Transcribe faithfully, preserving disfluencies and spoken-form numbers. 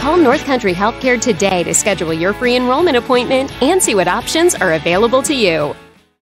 Call North Country Healthcare today to schedule your free enrollment appointment and see what options are available to you.